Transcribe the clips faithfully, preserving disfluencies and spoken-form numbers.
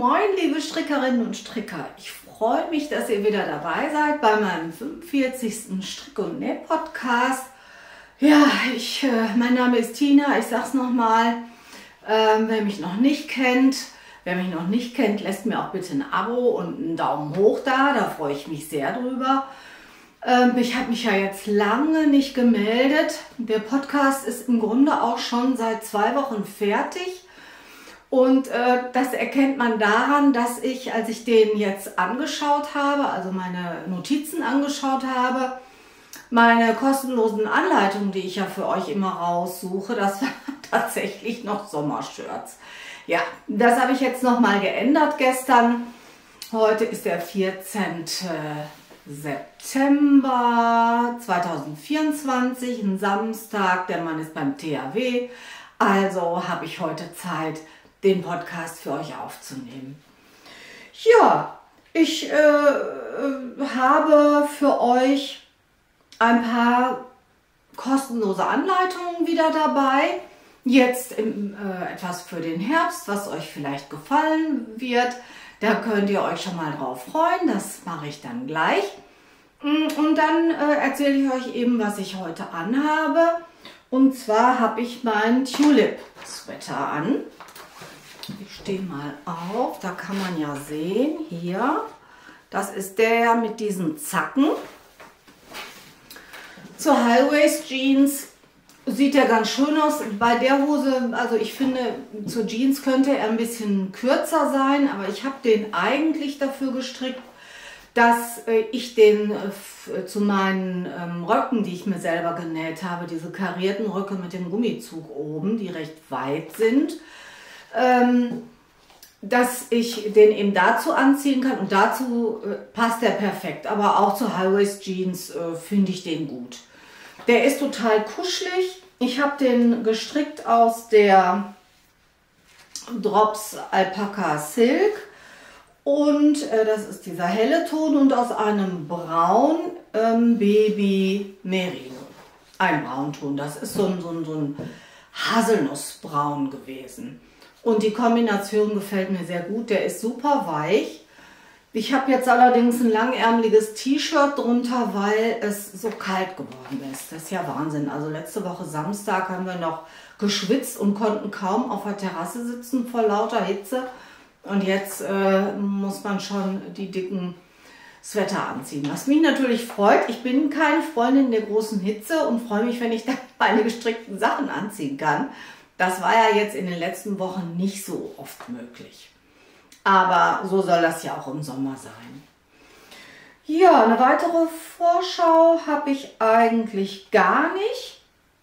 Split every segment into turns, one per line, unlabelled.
Moin liebe Strickerinnen und Stricker, ich freue mich, dass ihr wieder dabei seid bei meinem fünfundvierzigsten Strick- und Näh-Podcast. Ja, ich, äh, mein Name ist Tina, ich sag's nochmal, ähm, wer mich noch nicht kennt, wer mich noch nicht kennt, lässt mir auch bitte ein Abo und einen Daumen hoch da, da freue ich mich sehr drüber. Ähm, ich habe mich ja jetzt lange nicht gemeldet, der Podcast ist im Grunde auch schon seit zwei Wochen fertig. Und äh, das erkennt man daran, dass ich, als ich den jetzt angeschaut habe, also meine Notizen angeschaut habe, meine kostenlosen Anleitungen, die ich ja für euch immer raussuche, das waren tatsächlich noch Sommershirts. Ja, das habe ich jetzt nochmal geändert gestern. Heute ist der vierzehnte September zweitausendvierundzwanzig, ein Samstag, der Mann ist beim T H W. Also habe ich heute Zeit, den Podcast für euch aufzunehmen. Ja, ich äh, habe für euch ein paar kostenlose Anleitungen wieder dabei. Jetzt im, äh, etwas für den Herbst, was euch vielleicht gefallen wird. Da könnt ihr euch schon mal drauf freuen. Das mache ich dann gleich. Und dann äh, erzähle ich euch eben, was ich heute anhabe. Und zwar habe ich meinen Tulip-Sweater an. Ich stehe mal auf, da kann man ja sehen, hier, das ist der mit diesen Zacken. Zur High-Waist Jeans sieht er ganz schön aus. Bei der Hose, also ich finde, zur Jeans könnte er ein bisschen kürzer sein, aber ich habe den eigentlich dafür gestrickt, dass ich den zu meinen Röcken, die ich mir selber genäht habe, diese karierten Röcke mit dem Gummizug oben, die recht weit sind, dass ich den eben dazu anziehen kann und dazu äh, passt der perfekt, aber auch zu High-Waist Jeans äh, finde ich den gut. Der ist total kuschelig. Ich habe den gestrickt aus der Drops Alpaca Silk und äh, das ist dieser helle Ton und aus einem Braun ähm, Baby Merino. Ein Braunton, das ist so ein, so ein, so ein Haselnussbraun gewesen. Und die Kombination gefällt mir sehr gut. Der ist super weich. Ich habe jetzt allerdings ein langärmeliges T-Shirt drunter, weil es so kalt geworden ist. Das ist ja Wahnsinn. Also letzte Woche Samstag haben wir noch geschwitzt und konnten kaum auf der Terrasse sitzen vor lauter Hitze. Und jetzt äh, muss man schon die dicken Sweater anziehen. Was mich natürlich freut. Ich bin keine Freundin der großen Hitze und freue mich, wenn ich dann meine gestrickten Sachen anziehen kann. Das war ja jetzt in den letzten Wochen nicht so oft möglich. Aber so soll das ja auch im Sommer sein. Ja, eine weitere Vorschau habe ich eigentlich gar nicht.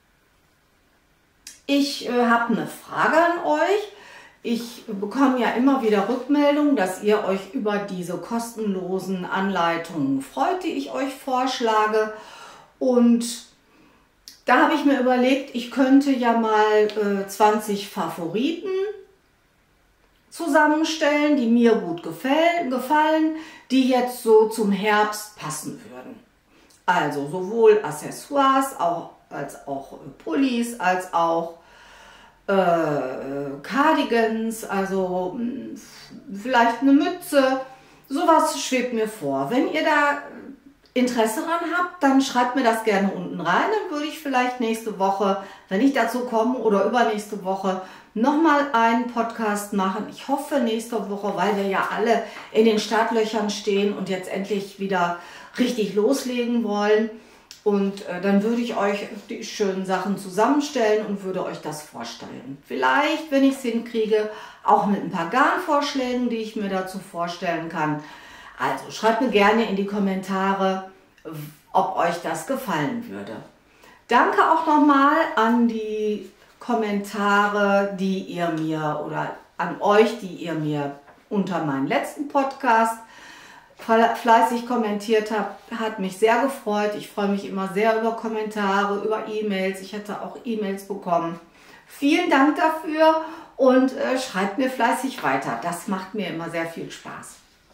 Ich äh, habe eine Frage an euch. Ich bekomme ja immer wieder Rückmeldungen, dass ihr euch über diese kostenlosen Anleitungen freut, die ich euch vorschlage. Und da habe ich mir überlegt, ich könnte ja mal äh, zwanzig Favoriten zusammenstellen, die mir gut gefallen, gefallen, die jetzt so zum Herbst passen würden. Also sowohl Accessoires auch, als auch äh, Pullis, als auch äh, Cardigans, also mh, vielleicht eine Mütze. Sowas schwebt mir vor. Wenn ihr da Interesse daran habt, dann schreibt mir das gerne unten rein. Dann würde ich vielleicht nächste Woche, wenn ich dazu komme, oder übernächste Woche nochmal einen Podcast machen. Ich hoffe nächste Woche, weil wir ja alle in den Startlöchern stehen und jetzt endlich wieder richtig loslegen wollen. Und äh, dann würde ich euch die schönen Sachen zusammenstellen und würde euch das vorstellen. Vielleicht, wenn ich es hinkriege, auch mit ein paar Garnvorschlägen, die ich mir dazu vorstellen kann. Also schreibt mir gerne in die Kommentare, ob euch das gefallen würde. Danke auch nochmal an die Kommentare, die ihr mir oder an euch, die ihr mir unter meinen letzten Podcast fleißig kommentiert habt. Hat mich sehr gefreut. Ich freue mich immer sehr über Kommentare, über E-Mails. Ich hätte auch E-Mails bekommen. Vielen Dank dafür und äh, schreibt mir fleißig weiter. Das macht mir immer sehr viel Spaß.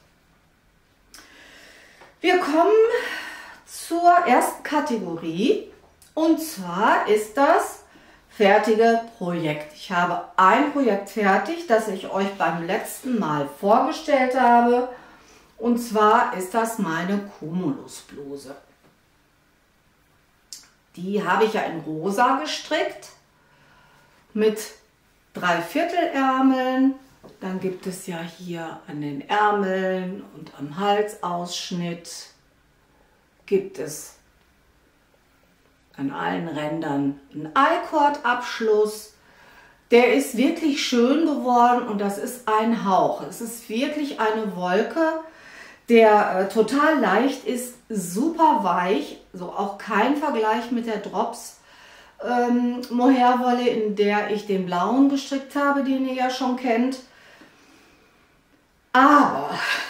Wir kommen zur ersten Kategorie und zwar ist das fertige Projekt. Ich habe ein Projekt fertig, das ich euch beim letzten Mal vorgestellt habe. Und zwar ist das meine Cumulus-Bluse. Die habe ich ja in rosa gestrickt mit Dreiviertelärmeln. Dann gibt es ja hier an den Ärmeln und am Halsausschnitt gibt es an allen Rändern einen I-Cord-Abschluss. Der ist wirklich schön geworden und das ist ein Hauch. Es ist wirklich eine Wolke, der äh, total leicht ist, super weich, so auch kein Vergleich mit der Drops ähm, Mohairwolle, in der ich den blauen gestrickt habe, den ihr ja schon kennt. Aber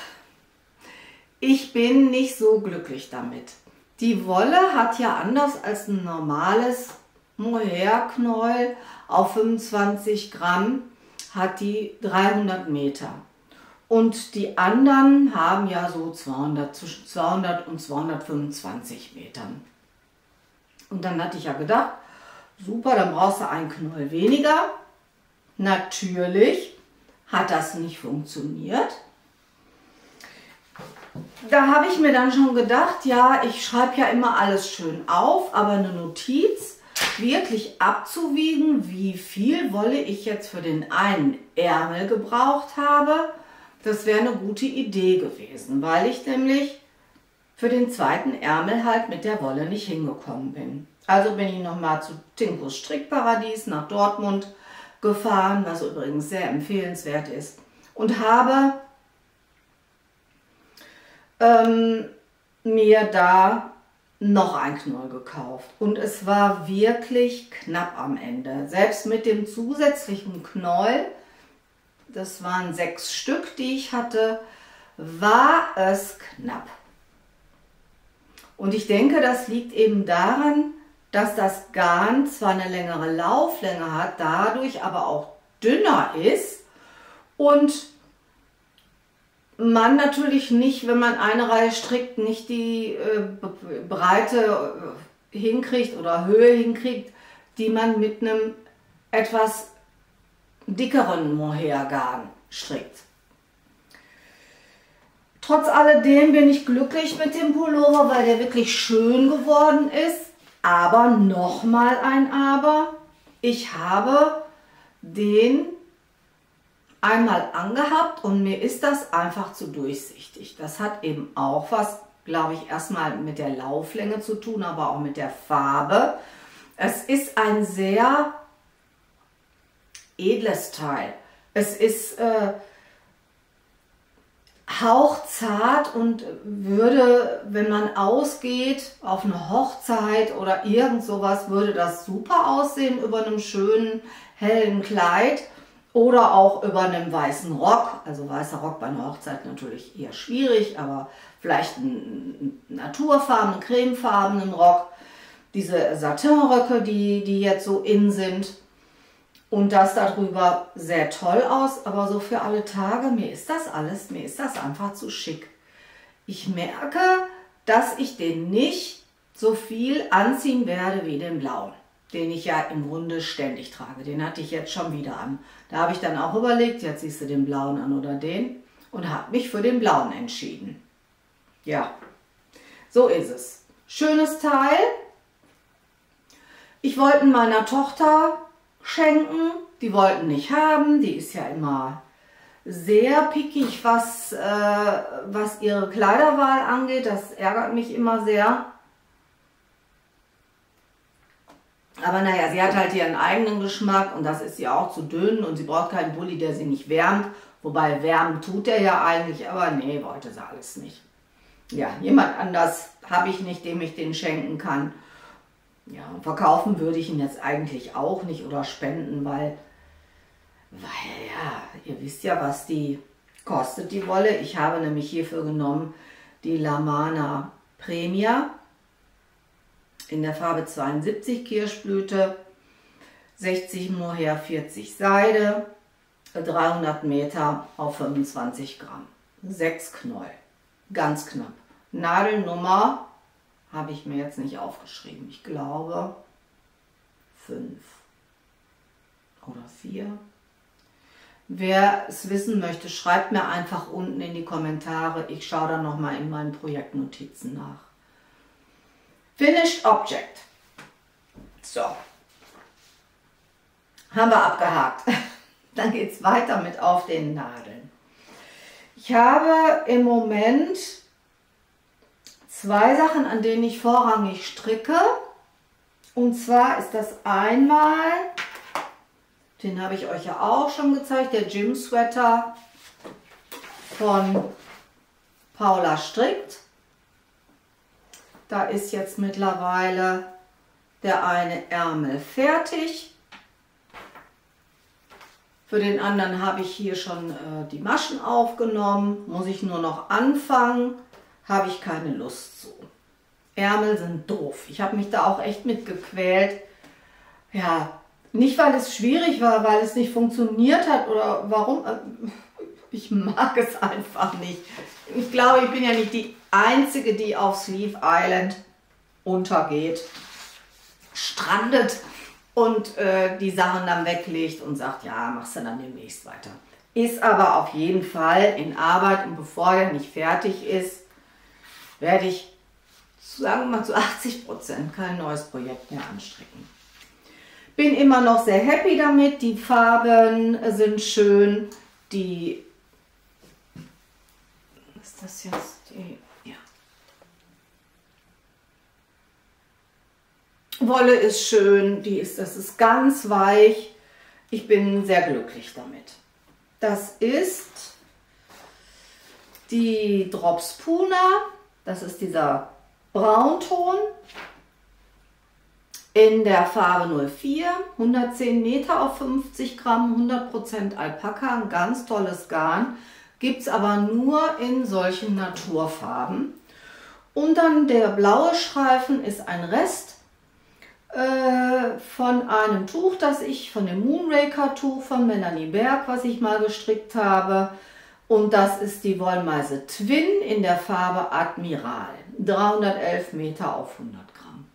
ich bin nicht so glücklich damit. Die Wolle hat ja anders als ein normales Mohair-Knäuel auf fünfundzwanzig Gramm, hat die dreihundert Meter. Und die anderen haben ja so zweihundert, zwischen zweihundert und zweihundertfünfundzwanzig Metern. Und dann hatte ich ja gedacht, super, dann brauchst du ein Knäuel weniger. Natürlich hat das nicht funktioniert. Da habe ich mir dann schon gedacht, ja, ich schreibe ja immer alles schön auf, aber eine Notiz wirklich abzuwiegen, wie viel Wolle ich jetzt für den einen Ärmel gebraucht habe, das wäre eine gute Idee gewesen, weil ich nämlich für den zweiten Ärmel halt mit der Wolle nicht hingekommen bin. Also bin ich nochmal zu Tinkos Strickparadies nach Dortmund gefahren, was übrigens sehr empfehlenswert ist, und habe ähm, mir da noch ein Knäuel gekauft. Und es war wirklich knapp am Ende. Selbst mit dem zusätzlichen Knäuel, das waren sechs Stück, die ich hatte, war es knapp. Und ich denke, das liegt eben daran, dass das Garn zwar eine längere Lauflänge hat, dadurch aber auch dünner ist und man natürlich nicht, wenn man eine Reihe strickt, nicht die äh, Breite äh, hinkriegt oder Höhe hinkriegt, die man mit einem etwas dickeren Mohair-Garn strickt. Trotz alledem bin ich glücklich mit dem Pullover, weil der wirklich schön geworden ist. Aber nochmal ein Aber, ich habe den einmal angehabt und mir ist das einfach zu durchsichtig. Das hat eben auch was, glaube ich, erstmal mit der Lauflänge zu tun, aber auch mit der Farbe. Es ist ein sehr edles Teil. Es ist äh, hauchzart und würde, wenn man ausgeht auf eine Hochzeit oder irgend sowas, würde das super aussehen über einem schönen hellen Kleid oder auch über einem weißen Rock. Also weißer Rock bei einer Hochzeit natürlich eher schwierig, aber vielleicht einen naturfarbenen, cremefarbenen Rock. Diese Satinröcke, die, die jetzt so in sind. Und das darüber sehr toll aus, aber so für alle Tage, mir ist das alles, mir ist das einfach zu schick. Ich merke, dass ich den nicht so viel anziehen werde wie den blauen, den ich ja im Grunde ständig trage. Den hatte ich jetzt schon wieder an. Da habe ich dann auch überlegt, jetzt ziehst du den blauen an oder den, und habe mich für den blauen entschieden. Ja, so ist es. Schönes Teil. Ich wollte meiner Tochter schenken, die wollten nicht haben, die ist ja immer sehr pickig, was, äh, was ihre Kleiderwahl angeht, das ärgert mich immer sehr. Aber naja, sie hat halt ihren eigenen Geschmack und das ist ihr auch zu dünn und sie braucht keinen Pulli, der sie nicht wärmt, wobei wärmen tut er ja eigentlich, aber nee, wollte sie alles nicht. Ja, jemand anders habe ich nicht, dem ich den schenken kann. Ja, und verkaufen würde ich ihn jetzt eigentlich auch nicht oder spenden, weil, weil ja, ihr wisst ja, was die kostet, die Wolle. Ich habe nämlich hierfür genommen die Lamana Premia in der Farbe zweiundsiebzig Kirschblüte, sechzig Mohair, vierzig Seide, dreihundert Meter auf fünfundzwanzig Gramm. sechs Knäuel, ganz knapp. Nadelnummer habe ich mir jetzt nicht aufgeschrieben. Ich glaube fünf. oder vier. Wer es wissen möchte, schreibt mir einfach unten in die Kommentare. Ich schaue dann nochmal in meinen Projektnotizen nach. Finished Object. So. Haben wir abgehakt. Dann geht es weiter mit auf den Nadeln. Ich habe im Moment zwei Sachen, an denen ich vorrangig stricke. Und zwar ist das einmal, den habe ich euch ja auch schon gezeigt, der Gym Sweater von Paula Strickt. Da ist jetzt mittlerweile der eine Ärmel fertig. Für den anderen habe ich hier schon äh, die Maschen aufgenommen. Muss ich nur noch anfangen. Habe ich keine Lust zu. Ärmel sind doof. Ich habe mich da auch echt mit gequält. Ja, nicht weil es schwierig war, weil es nicht funktioniert hat oder warum. Ich mag es einfach nicht. Ich glaube, ich bin ja nicht die Einzige, die auf Sleeve Island untergeht, strandet und äh, die Sachen dann weglegt und sagt, ja, machst du dann demnächst weiter. Ist aber auf jeden Fall in Arbeit und bevor er nicht fertig ist, werde ich, sagen wir mal, zu achtzig Prozent kein neues Projekt mehr anstricken. Bin immer noch sehr happy damit, die Farben sind schön, die, ist das jetzt die, ja. Wolle ist schön, die ist, das ist ganz weich, ich bin sehr glücklich damit. Das ist die Drops Puna, das ist dieser Braunton in der Farbe null vier, hundertzehn Meter auf fünfzig Gramm, hundert Prozent Alpaka, ein ganz tolles Garn, gibt es aber nur in solchen Naturfarben. Und dann der blaue Streifen ist ein Rest äh, von einem Tuch, das ich, von dem Moonraker Tuch von Melanie Berg, was ich mal gestrickt habe. Und das ist die Wollmeise Twin in der Farbe Admiral. dreihundertelf Meter auf hundert Gramm.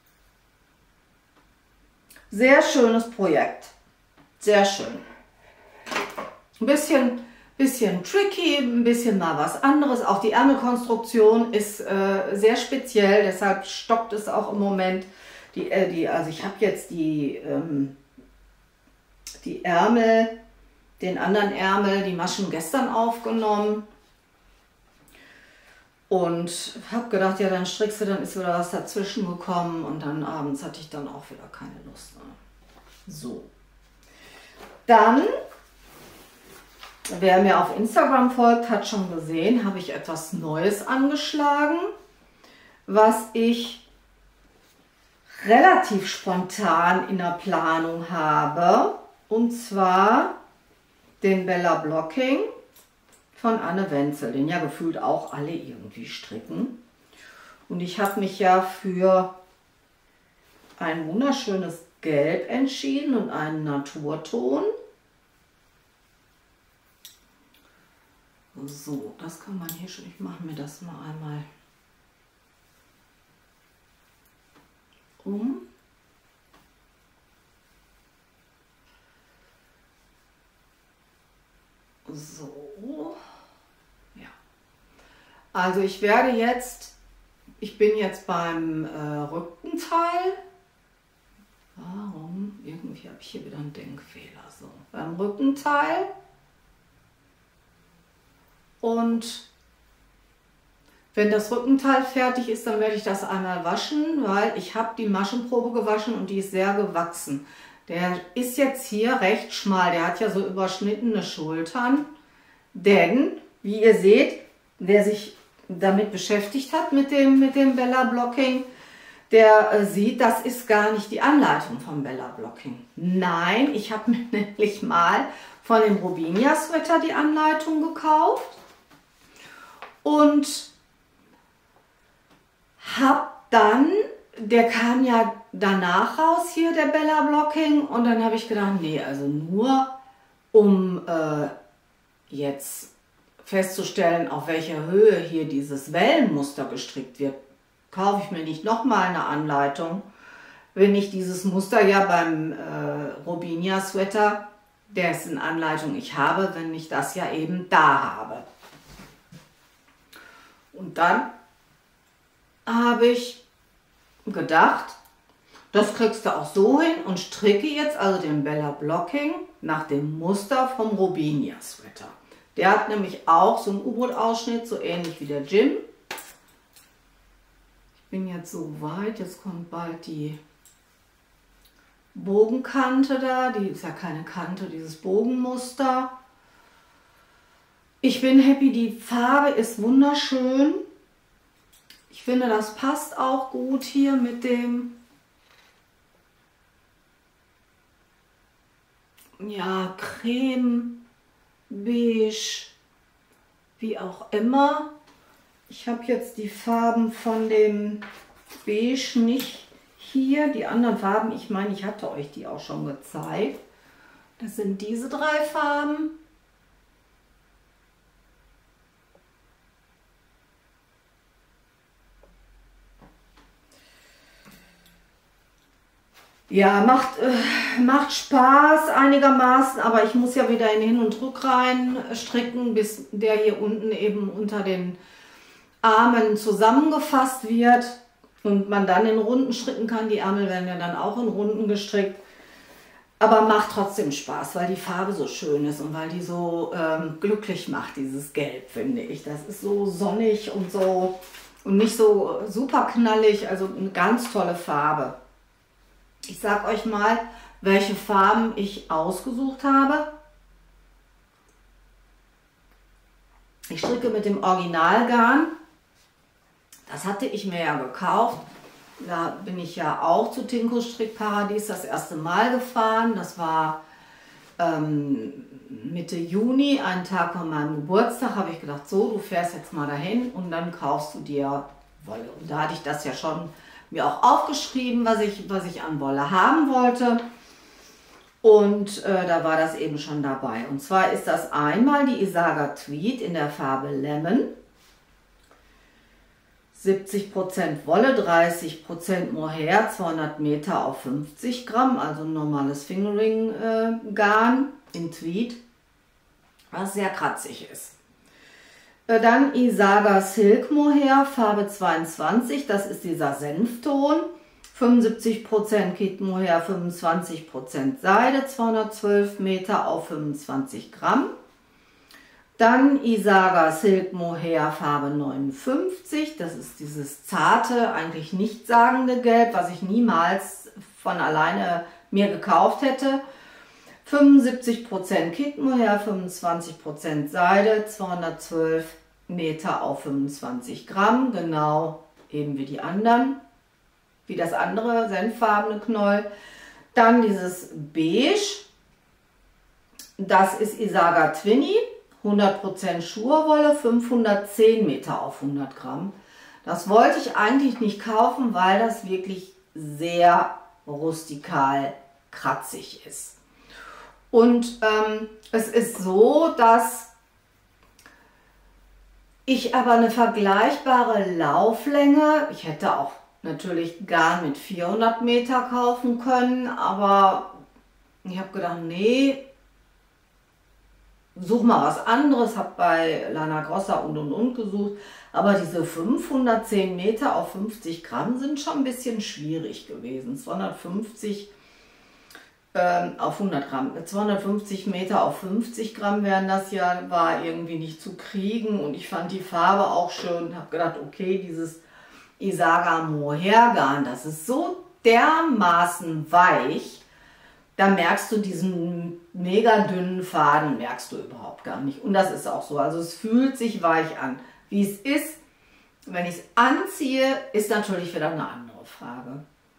Sehr schönes Projekt. Sehr schön. Ein bisschen, bisschen tricky, ein bisschen mal was anderes. Auch die Ärmelkonstruktion ist äh, sehr speziell, deshalb stockt es auch im Moment. Die, äh, die, also ich habe jetzt die, ähm, die Ärmel, den anderen Ärmel, die Maschen gestern aufgenommen. Und habe gedacht, ja, dann strickst du, dann ist wieder was dazwischen gekommen und dann abends hatte ich dann auch wieder keine Lust. Ne? So. Dann, wer mir auf Instagram folgt, hat schon gesehen, habe ich etwas Neues angeschlagen, was ich relativ spontan in der Planung habe. Und zwar den Bella Blocking von Anne Wenzel, den ja gefühlt auch alle irgendwie stricken. Und ich habe mich ja für ein wunderschönes Gelb entschieden und einen Naturton. So, das kann man hier schon, ich mache mir das mal einmal um. So, ja. Also ich werde jetzt, ich bin jetzt beim äh, Rückenteil. Warum? Irgendwie habe ich hier wieder einen Denkfehler. So, beim Rückenteil. Und wenn das Rückenteil fertig ist, dann werde ich das einmal waschen, weil ich habe die Maschenprobe gewaschen und die ist sehr gewachsen. Der ist jetzt hier recht schmal, der hat ja so überschnittene Schultern, denn, wie ihr seht, wer sich damit beschäftigt hat mit dem, mit dem Bella Blocking, der äh, sieht, das ist gar nicht die Anleitung vom Bella Blocking. Nein, ich habe mir nämlich mal von dem Robinia Sweater die Anleitung gekauft und habe dann, der kam ja danach raus hier, der Bella Blocking, und dann habe ich gedacht, nee, also nur um äh, jetzt festzustellen, auf welcher Höhe hier dieses Wellenmuster gestrickt wird, kaufe ich mir nicht nochmal eine Anleitung. wenn ich dieses Muster ja beim äh, Robinia Sweater, dessen Anleitung ich habe, wenn ich das ja eben da habe. Und dann habe ich gedacht, das kriegst du auch so hin und stricke jetzt also den Bella Blocking nach dem Muster vom Robinia Sweater. Der hat nämlich auch so einen U-Boot-Ausschnitt, so ähnlich wie der Jim. Ich bin jetzt so weit, jetzt kommt bald die Bogenkante da. Die ist ja keine Kante, dieses Bogenmuster. Ich bin happy, die Farbe ist wunderschön. Ich finde, das passt auch gut hier mit dem, ja, Creme, Beige, wie auch immer. Ich habe jetzt die Farben von dem Beige nicht hier. Die anderen Farben, ich meine, ich hatte euch die auch schon gezeigt. Das sind diese drei Farben. Ja, macht, äh, macht Spaß einigermaßen, aber ich muss ja wieder in Hin- und Rückreihen stricken, bis der hier unten eben unter den Armen zusammengefasst wird und man dann in Runden stricken kann. Die Ärmel werden ja dann auch in Runden gestrickt, aber macht trotzdem Spaß, weil die Farbe so schön ist und weil die so ähm, glücklich macht, dieses Gelb, finde ich. Das ist so sonnig und so und nicht so super knallig, also eine ganz tolle Farbe. Ich sage euch mal, welche Farben ich ausgesucht habe. Ich stricke mit dem Originalgarn. Das hatte ich mir ja gekauft. Da bin ich ja auch zu Tinko's Strickparadies das erste Mal gefahren. Das war ähm, Mitte Juni, einen Tag von meinem Geburtstag. Habe ich gedacht, so, du fährst jetzt mal dahin und dann kaufst du dir Wolle. Und da hatte ich das ja schon mir auch aufgeschrieben, was ich, was ich an Wolle haben wollte. Und äh, da war das eben schon dabei. Und zwar ist das einmal die Isaga Tweed in der Farbe Lemon. siebzig Prozent Wolle, dreißig Prozent Mohair, zweihundert Meter auf fünfzig Gramm, also ein normales Fingering äh, Garn in Tweed, was sehr kratzig ist. Dann Isaga Silk Mohair, Farbe zweiundzwanzig, das ist dieser Senfton. fünfundsiebzig Prozent Kit Mohair, fünfundzwanzig Prozent Seide, zweihundertzwölf Meter auf fünfundzwanzig Gramm. Dann Isaga Silk Mohair, Farbe neunundfünfzig, das ist dieses zarte, eigentlich nichtssagende Gelb, was ich niemals von alleine mir gekauft hätte. fünfundsiebzig Prozent Kit Mohair, fünfundzwanzig Prozent Seide, zweihundertzwölf Meter auf fünfundzwanzig Gramm, genau eben wie die anderen, wie das andere senffarbene Knoll. Dann dieses Beige, das ist Isaga Twinny, hundert Prozent Schurwolle, fünfhundertzehn Meter auf hundert Gramm. Das wollte ich eigentlich nicht kaufen, weil das wirklich sehr rustikal kratzig ist. Und ähm, es ist so, dass ich aber eine vergleichbare Lauflänge, ich hätte auch natürlich Garn mit vierhundert Meter kaufen können, aber ich habe gedacht, nee, such mal was anderes, habe bei Lana Grossa und und und gesucht, aber diese fünfhundertzehn Meter auf fünfzig Gramm sind schon ein bisschen schwierig gewesen. zweihundertfünfzig auf hundert Gramm, zweihundertfünfzig Meter auf fünfzig Gramm wären das ja, war irgendwie nicht zu kriegen und ich fand die Farbe auch schön und habe gedacht, okay, dieses Isaga Mohair Garn, das ist so dermaßen weich, da merkst du diesen mega dünnen Faden, merkst du überhaupt gar nicht und das ist auch so, also es fühlt sich weich an. Wie es ist, wenn ich es anziehe, ist natürlich wieder eine andere Frage.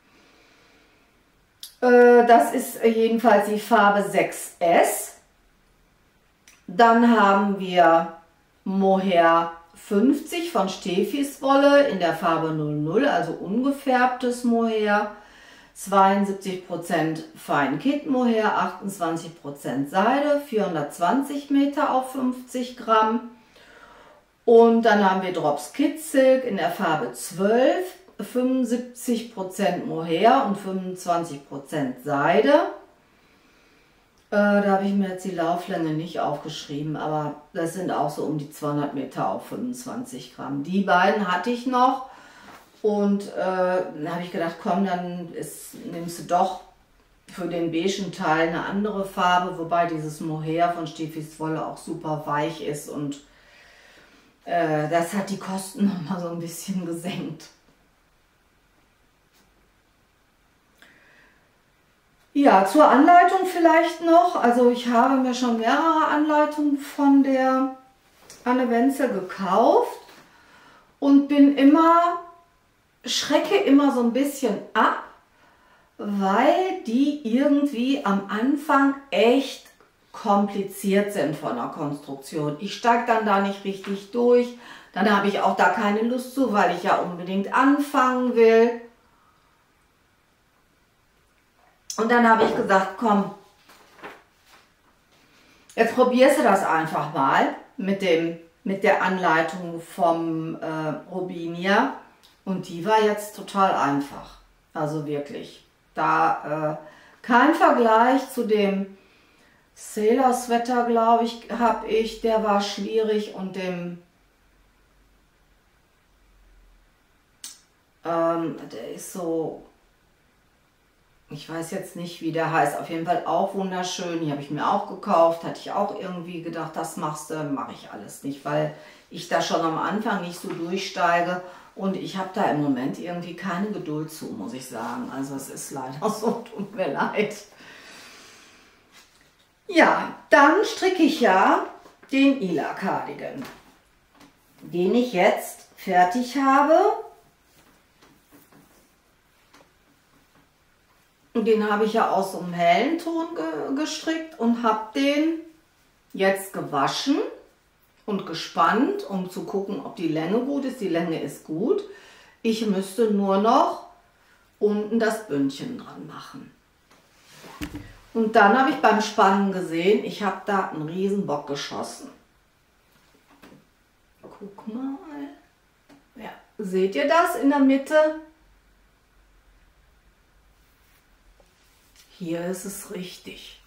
Das ist jedenfalls die Farbe sechs S. Dann haben wir Mohair fünfzig von Stefis Wolle in der Farbe null null, also ungefärbtes Mohair. zweiundsiebzig Prozent Fine Kit Mohair, achtundzwanzig Prozent Seide, vierhundertzwanzig Meter auf fünfzig Gramm. Und dann haben wir Drops Kit Silk in der Farbe zwölf. fünfundsiebzig Prozent Mohair und fünfundzwanzig Prozent Seide. Äh, da habe ich mir jetzt die Lauflänge nicht aufgeschrieben, aber das sind auch so um die zweihundert Meter auf fünfundzwanzig Gramm. Die beiden hatte ich noch und äh, dann habe ich gedacht, komm, dann ist, nimmst du doch für den beigen Teil eine andere Farbe, wobei dieses Mohair von Steffis Wolle auch super weich ist und äh, das hat die Kosten noch mal so ein bisschen gesenkt. Ja, zur Anleitung vielleicht noch. Also ich habe mir schon mehrere Anleitungen von der Anne Wenzel gekauft und bin immer, schrecke immer so ein bisschen ab, weil die irgendwie am Anfang echt kompliziert sind von der Konstruktion. Ich steige dann da nicht richtig durch, dann habe ich auch da keine Lust zu, weil ich ja unbedingt anfangen will. Und dann habe ich gesagt, komm, jetzt probierst du das einfach mal mit, dem, mit der Anleitung vom äh, Robinia. Und die war jetzt total einfach. Also wirklich. Da äh, kein Vergleich zu dem Sailor Sweater, glaube ich, habe ich. Der war schwierig und dem, ähm, der ist so... Ich weiß jetzt nicht, wie der heißt. Auf jeden Fall auch wunderschön. Die habe ich mir auch gekauft. Hatte ich auch irgendwie gedacht, das machst du. Mache ich alles nicht, weil ich da schon am Anfang nicht so durchsteige. Und ich habe da im Moment irgendwie keine Geduld zu, muss ich sagen. Also es ist leider so, tut mir leid. Ja, dann stricke ich ja den Ila Cardigan, den ich jetzt fertig habe. Den habe ich ja aus so einem hellen Ton ge gestrickt und habe den jetzt gewaschen und gespannt, um zu gucken, ob die Länge gut ist. Die Länge ist gut. Ich müsste nur noch unten das Bündchen dran machen. Und dann habe ich beim Spannen gesehen, ich habe da einen riesen Bock geschossen. Guck mal. Ja, seht ihr das in der Mitte? Hier ist es richtig.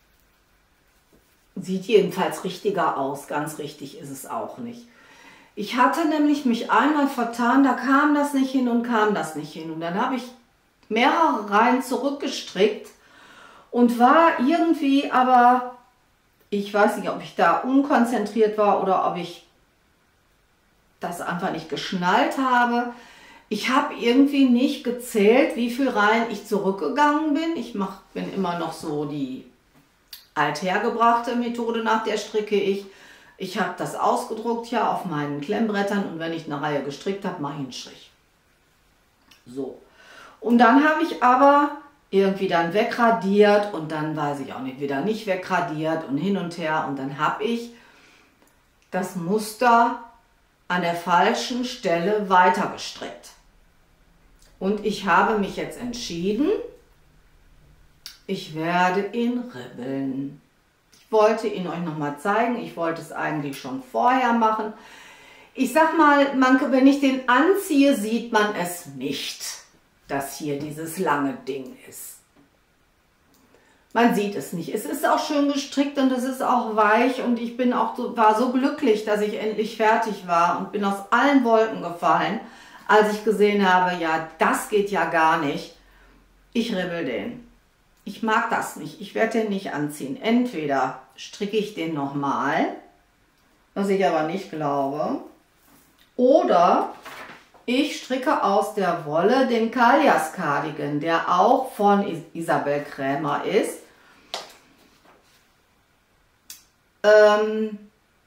Sieht jedenfalls richtiger aus. Ganz richtig ist es auch nicht. Ich hatte nämlich mich einmal vertan, da kam das nicht hin und kam das nicht hin. Und dann habe ich mehrere Reihen zurückgestrickt und war irgendwie, aber ich weiß nicht, ob ich da unkonzentriert war oder ob ich das einfach nicht geschnallt habe. Ich habe irgendwie nicht gezählt, wie viele Reihen ich zurückgegangen bin. Ich mach, bin immer noch so die althergebrachte Methode, nach der stricke ich. Ich habe das ausgedruckt ja auf meinen Klemmbrettern und wenn ich eine Reihe gestrickt habe, mache ich einen Strich. So. Und dann habe ich aber irgendwie dann wegradiert und dann weiß ich auch nicht, wieder nicht wegradiert und hin und her. Und dann habe ich das Muster an der falschen Stelle weiter gestrickt. Und ich habe mich jetzt entschieden, ich werde ihn ribbeln. Ich wollte ihn euch noch mal zeigen. Ich wollte es eigentlich schon vorher machen. Ich sag mal, man, wenn ich den anziehe, sieht man es nicht, dass hier dieses lange Ding ist. Man sieht es nicht. Es ist auch schön gestrickt und es ist auch weich und ich bin auch so, war so glücklich, dass ich endlich fertig war und bin aus allen Wolken gefallen, als ich gesehen habe, ja, das geht ja gar nicht. Ich ribbel den. Ich mag das nicht. Ich werde den nicht anziehen. Entweder stricke ich den nochmal, was ich aber nicht glaube, oder ich stricke aus der Wolle den Kalyas Cardigan, der auch von Isabel Krämer ist. Ähm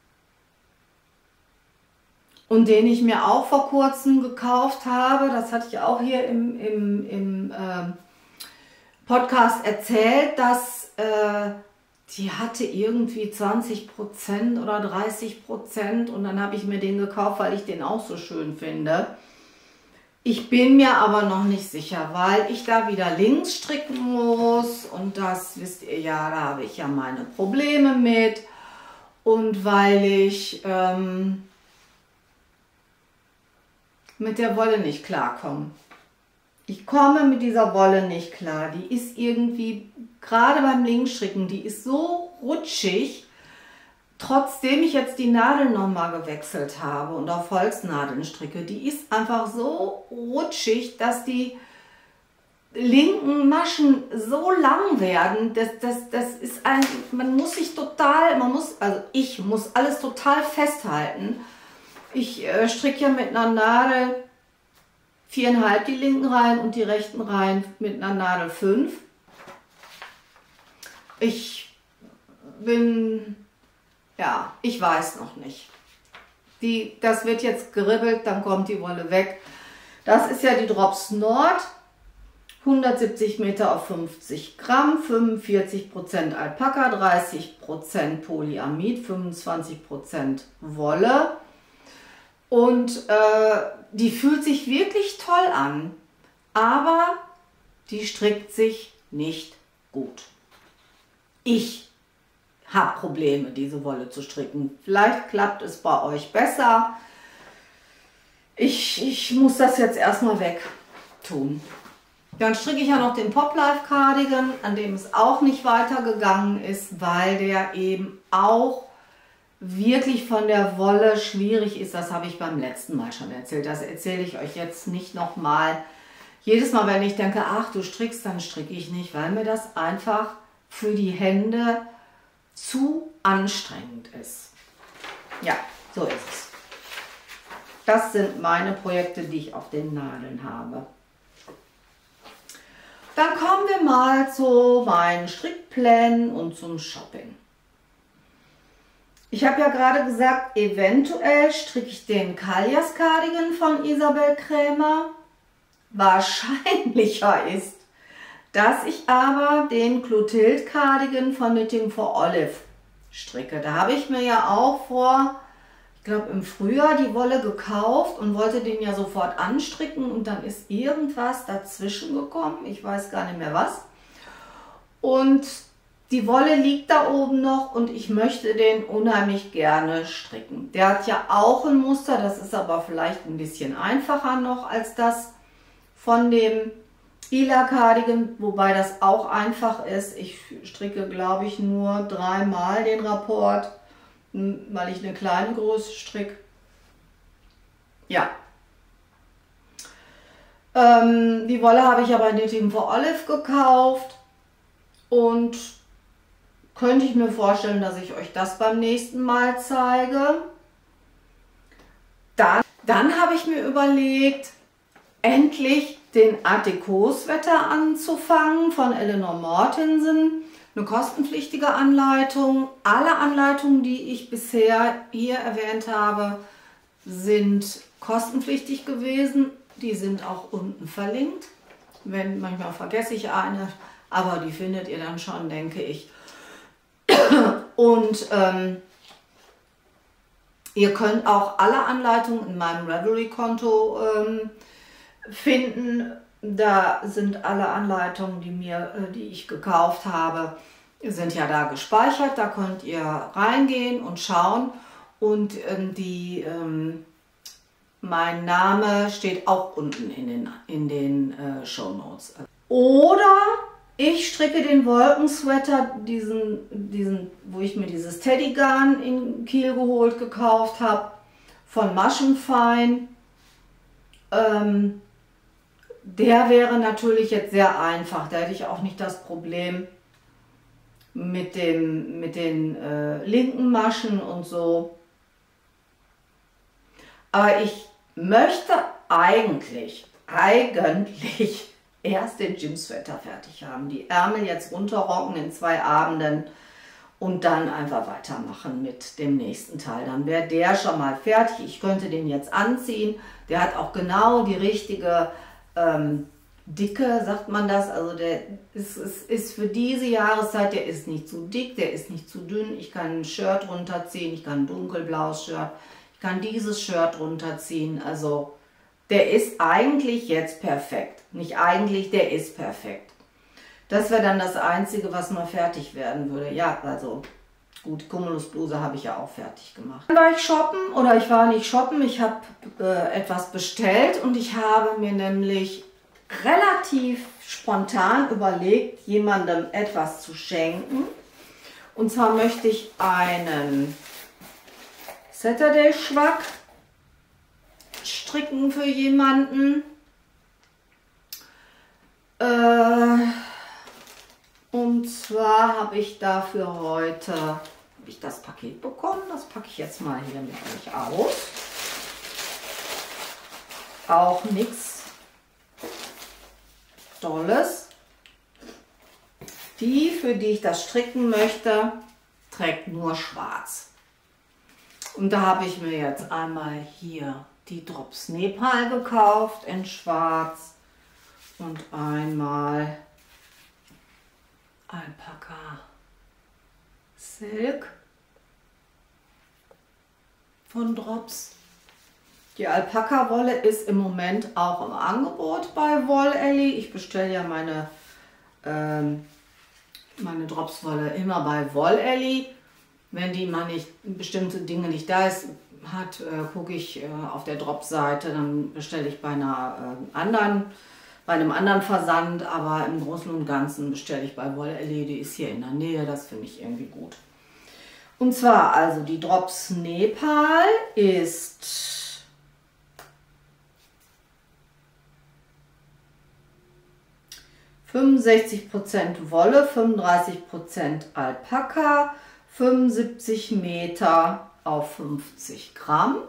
und den ich mir auch vor kurzem gekauft habe. Das hatte ich auch hier im, im, im ähm, Podcast erzählt, dass äh, die hatte irgendwie zwanzig Prozent oder dreißig Prozent und dann habe ich mir den gekauft, weil ich den auch so schön finde. Ich bin mir aber noch nicht sicher, weil ich da wieder links stricken muss und das wisst ihr ja, da habe ich ja meine Probleme mit und weil ich ähm, mit der Wolle nicht klarkomme. Ich komme mit dieser Wolle nicht klar. Die ist irgendwie, gerade beim Linksstricken, die ist so rutschig. Trotzdem ich jetzt die Nadeln nochmal gewechselt habe und auf Holznadeln stricke, die ist einfach so rutschig, dass die linken Maschen so lang werden, das, das, das ist ein, man muss sich total, man muss, also ich muss alles total festhalten. Ich äh, stricke ja mit einer Nadel viereinhalb die linken Reihen und die rechten Reihen mit einer Nadel fünf. Ich bin, ja, ich weiß noch nicht. Die, das wird jetzt geribbelt, dann kommt die Wolle weg. Das ist ja die Drops Nord. hundertsiebzig Meter auf fünfzig Gramm, fünfundvierzig Prozent Alpaka, dreißig Prozent Polyamid, fünfundzwanzig Prozent Wolle. Und äh, die fühlt sich wirklich toll an, aber die strickt sich nicht gut. Ich habe Probleme, diese Wolle zu stricken. Vielleicht klappt es bei euch besser. Ich, ich muss das jetzt erstmal weg tun. Dann stricke ich ja noch den Poplife Cardigan, an dem es auch nicht weitergegangen ist, weil der eben auch wirklich von der Wolle schwierig ist. Das habe ich beim letzten Mal schon erzählt. Das erzähle ich euch jetzt nicht nochmal. Jedes Mal, wenn ich denke, ach du strickst, dann stricke ich nicht, weil mir das einfach für die Hände zu anstrengend ist. Ja, so ist es. Das sind meine Projekte, die ich auf den Nadeln habe. Dann kommen wir mal zu meinen Strickplänen und zum Shopping. Ich habe ja gerade gesagt, eventuell stricke ich den Kaljas Cardigan von Isabel Krämer. Wahrscheinlicher ist, dass ich aber den Clotilde Cardigan von Knitting for Olive stricke. Da habe ich mir ja auch vor, ich glaube im Frühjahr, die Wolle gekauft und wollte den ja sofort anstricken und dann ist irgendwas dazwischen gekommen. Ich weiß gar nicht mehr was. Und die Wolle liegt da oben noch und ich möchte den unheimlich gerne stricken. Der hat ja auch ein Muster, das ist aber vielleicht ein bisschen einfacher noch als das von dem Ila Cardigan, wobei das auch einfach ist. Ich stricke, glaube ich, nur dreimal den Rapport, weil ich eine kleine Größe stricke. Ja. Ähm, die Wolle habe ich aber in Knitting for Olive gekauft und könnte ich mir vorstellen, dass ich euch das beim nächsten Mal zeige. Dann, dann habe ich mir überlegt, endlich den Art Deco Sweater anzufangen von Eleanor Mortensen. Eine kostenpflichtige Anleitung. Alle Anleitungen, die ich bisher hier erwähnt habe, sind kostenpflichtig gewesen. Die sind auch unten verlinkt. Wenn, manchmal vergesse ich eine, aber die findet ihr dann schon, denke ich. Und ähm, ihr könnt auch alle Anleitungen in meinem Ravelry-Konto ähm, finden. Da sind alle Anleitungen, die, mir, äh, die ich gekauft habe, sind ja da gespeichert. Da könnt ihr reingehen und schauen. Und ähm, die, ähm, mein Name steht auch unten in den, in den äh, Shownotes. Oder ich stricke den Wolkensweater, diesen, diesen, wo ich mir dieses Teddygarn in Kiel geholt, gekauft habe, von Maschenfein. Ähm, der wäre natürlich jetzt sehr einfach. Da hätte ich auch nicht das Problem mit, dem, mit den äh, linken Maschen und so. Aber ich möchte eigentlich, eigentlich erst den Gym Sweater fertig haben. Die Ärmel jetzt runterrocken in zwei Abenden und dann einfach weitermachen mit dem nächsten Teil. Dann wäre der schon mal fertig. Ich könnte den jetzt anziehen. Der hat auch genau die richtige ähm, Dicke, sagt man das. Also der ist, ist, ist für diese Jahreszeit, der ist nicht zu dick, der ist nicht zu dünn. Ich kann ein Shirt runterziehen, ich kann ein dunkelblaues Shirt, ich kann dieses Shirt runterziehen. Also der ist eigentlich jetzt perfekt. Nicht eigentlich, der ist perfekt. Das wäre dann das Einzige, was noch fertig werden würde. Ja, also Gut, die Cumulusbluse habe ich ja auch fertig gemacht. Dann war ich shoppen, oder ich war nicht shoppen, ich habe äh, etwas bestellt und ich habe mir nämlich relativ spontan überlegt, jemandem etwas zu schenken. Und zwar möchte ich einen Saturday Schwack stricken für jemanden. Äh, und zwar habe ich dafür heute habe ich das Paket bekommen. Das packe ich jetzt mal hier mit euch aus. Auch nichts Tolles. Die, für die ich das stricken möchte, trägt nur schwarz. Und da habe ich mir jetzt einmal hier die Drops Nepal gekauft in schwarz und einmal Alpaka Silk von Drops. Die Alpaka-Wolle ist im Moment auch im Angebot bei Wollelli. Ich bestelle ja meine, ähm, meine Dropswolle immer bei Wollelli. Wenn die mal nicht bestimmte Dinge nicht da ist, hat, äh, gucke ich äh, auf der Drops-Seite, dann bestelle ich bei einer äh, anderen, bei einem anderen Versand, aber im Großen und Ganzen bestelle ich bei Wollelli. Die ist hier in der Nähe, das finde ich irgendwie gut. Und zwar also die Drops Nepal ist fünfundsechzig Prozent Wolle, fünfunddreißig Prozent Alpaka, fünfundsiebzig Meter auf fünfzig Gramm.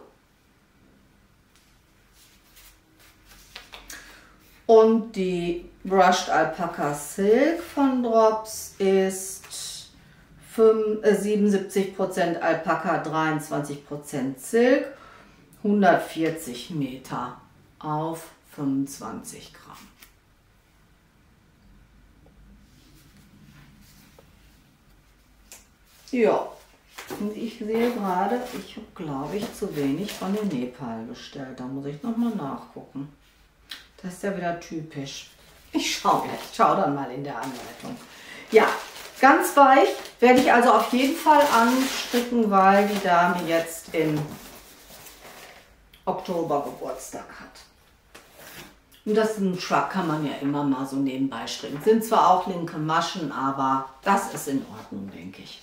Und die Brushed Alpaca Silk von Drops ist siebenundsiebzig Prozent Alpaka, dreiundzwanzig Prozent Silk, hundertvierzig Meter auf fünfundzwanzig Gramm. Ja, und ich sehe gerade, ich habe, glaube ich, zu wenig von den Nepal bestellt. Da muss ich nochmal nachgucken. Das ist ja wieder typisch. Ich schaue gleich, ich schaue dann mal in der Anleitung. Ja, ganz weich werde ich also auf jeden Fall anstricken, weil die Dame jetzt im Oktober Geburtstag hat. Und das ist ein Schwack, kann man ja immer mal so nebenbei stricken. Sind zwar auch linke Maschen, aber das ist in Ordnung, denke ich.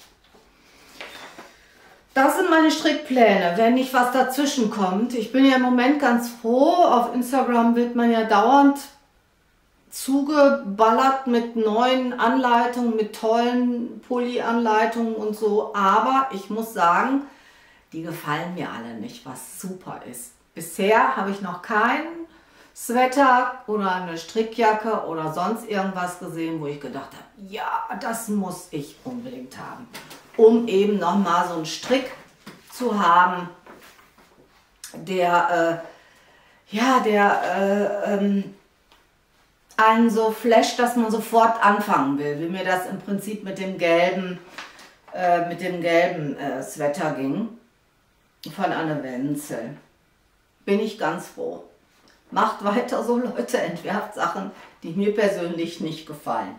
Das sind meine Strickpläne, wenn nicht was dazwischen kommt. Ich bin ja im Moment ganz froh. Auf Instagram wird man ja dauernd zugeballert mit neuen Anleitungen, mit tollen Pulli-Anleitungen und so. Aber ich muss sagen, die gefallen mir alle nicht, was super ist. Bisher habe ich noch keinen Sweater oder eine Strickjacke oder sonst irgendwas gesehen, wo ich gedacht habe, ja, das muss ich unbedingt haben. Um eben nochmal so einen Strick zu haben, der, äh, ja, der äh, ähm, einen so flasht, dass man sofort anfangen will, wie mir das im Prinzip mit dem gelben, äh, mit dem gelben äh, Sweater ging, von Anne Wenzel. Bin ich ganz froh. Macht weiter so, Leute, entwerft Sachen, die mir persönlich nicht gefallen.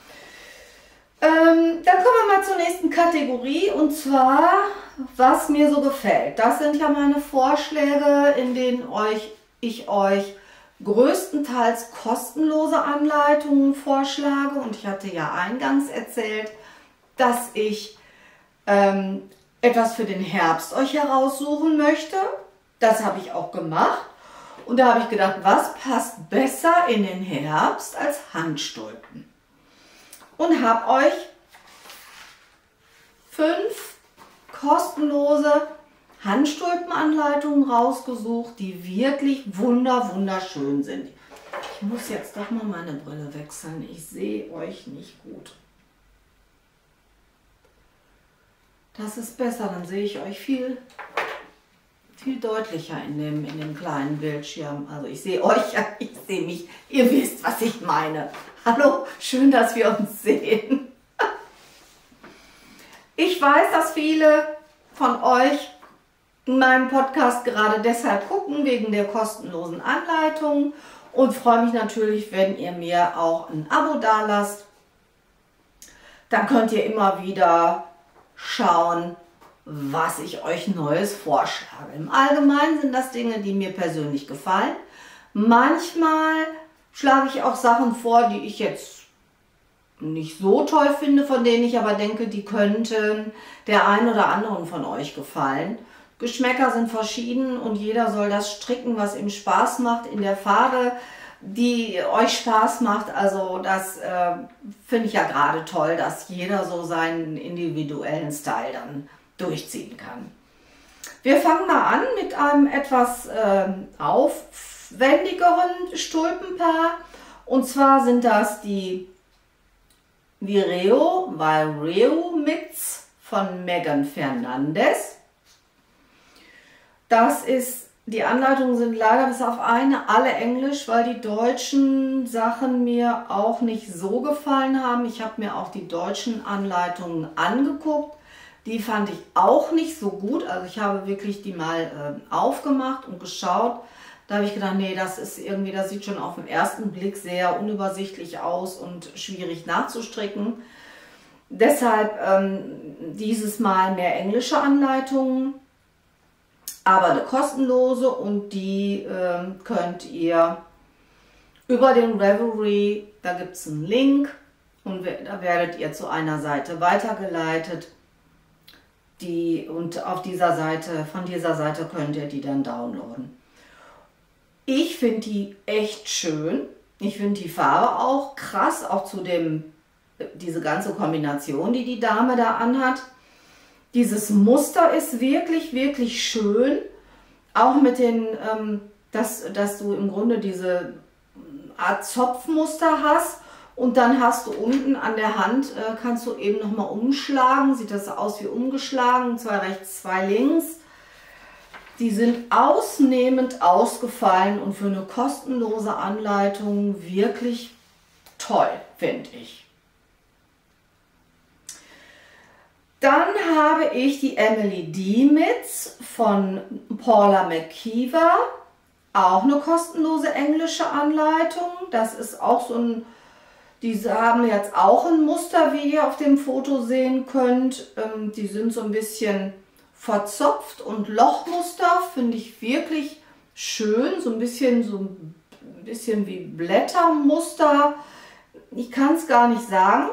Ähm, dann kommen wir mal zur nächsten Kategorie, und zwar, was mir so gefällt. Das sind ja meine Vorschläge, in denen euch, ich euch größtenteils kostenlose Anleitungen vorschlage. Und ich hatte ja eingangs erzählt, dass ich ähm, etwas für den Herbst euch heraussuchen möchte. Das habe ich auch gemacht. Und da habe ich gedacht, was passt besser in den Herbst als Handstulpen? Und habe euch fünf kostenlose Handstulpenanleitungen rausgesucht, die wirklich wunder wunderschön sind. Ich muss jetzt doch mal meine Brille wechseln. Ich sehe euch nicht gut. Das ist besser, dann sehe ich euch viel, viel deutlicher in dem, in dem kleinen Bildschirm. Also ich sehe euch, ja, ich sehe mich. Ihr wisst, was ich meine. Hallo, schön, dass wir uns sehen. Ich weiß, dass viele von euch meinen Podcast gerade deshalb gucken, wegen der kostenlosen Anleitung, und freue mich natürlich, wenn ihr mir auch ein Abo dalasst. Dann könnt ihr immer wieder schauen, was ich euch Neues vorschlage. Im Allgemeinen sind das Dinge, die mir persönlich gefallen. Manchmal schlage ich auch Sachen vor, die ich jetzt nicht so toll finde, von denen ich aber denke, die könnten der einen oder anderen von euch gefallen. Geschmäcker sind verschieden und jeder soll das stricken, was ihm Spaß macht, in der Farbe, die euch Spaß macht. Also das äh, finde ich ja gerade toll, dass jeder so seinen individuellen Style dann durchziehen kann. Wir fangen mal an mit einem etwas äh, aufwendigeren Stulpenpaar. Und zwar sind das die Vireo Vireo Mix von Megan Fernandez. Das ist, die Anleitungen sind leider bis auf eine alle Englisch, weil die deutschen Sachen mir auch nicht so gefallen haben. Ich habe mir auch die deutschen Anleitungen angeguckt. Die fand ich auch nicht so gut. Also ich habe wirklich die mal äh, aufgemacht und geschaut. Da habe ich gedacht, nee, das ist irgendwie, das sieht schon auf den ersten Blick sehr unübersichtlich aus und schwierig nachzustricken. Deshalb ähm, dieses Mal mehr englische Anleitungen. Aber eine kostenlose und die äh, könnt ihr über den Ravelry, da gibt es einen Link und da werdet ihr zu einer Seite weitergeleitet. Die, und auf dieser Seite, von dieser Seite könnt ihr die dann downloaden. Ich finde die echt schön. Ich finde die Farbe auch krass, auch zu dem, diese ganze Kombination, die die Dame da anhat. Dieses Muster ist wirklich, wirklich schön. Auch mit den, ähm, dass, dass du im Grunde diese Art Zopfmuster hast. Und dann hast du unten an der Hand, äh, kannst du eben nochmal umschlagen. Sieht das aus wie umgeschlagen. Zwei rechts, zwei links. Die sind ausnehmend ausgefallen und für eine kostenlose Anleitung wirklich toll, finde ich. Dann habe ich die Emily Demitz von Paula McKeever, auch eine kostenlose englische Anleitung. Das ist auch so ein, diese haben jetzt auch ein Muster, wie ihr auf dem Foto sehen könnt. Ähm, die sind so ein bisschen verzopft und Lochmuster, finde ich wirklich schön. So ein bisschen, so ein bisschen wie Blättermuster. Ich kann es gar nicht sagen.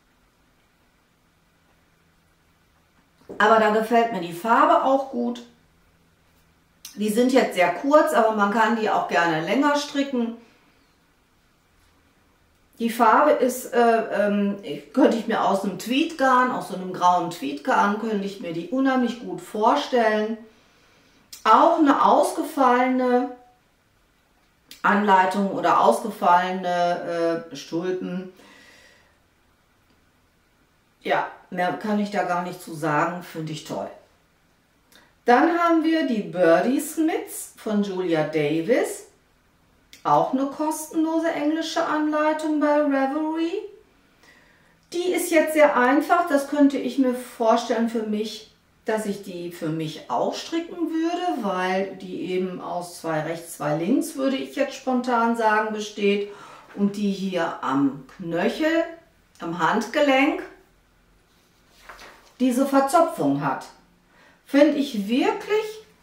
Aber da gefällt mir die Farbe auch gut. Die sind jetzt sehr kurz, aber man kann die auch gerne länger stricken. Die Farbe ist, äh, ähm, könnte ich mir aus einem Tweedgarn, aus so einem grauen Tweedgarn, könnte ich mir die unheimlich gut vorstellen. Auch eine ausgefallene Anleitung oder ausgefallene äh, Stulpen. Ja, mehr kann ich da gar nicht zu sagen, finde ich toll. Dann haben wir die Birdie Smiths von Julia Davis. Auch eine kostenlose englische Anleitung bei Ravelry. Die ist jetzt sehr einfach, das könnte ich mir vorstellen für mich, dass ich die für mich auch stricken würde, weil die eben aus zwei rechts, zwei links, würde ich jetzt spontan sagen, besteht. Und die hier am Knöchel, am Handgelenk, diese Verzopfung hat. Finde ich wirklich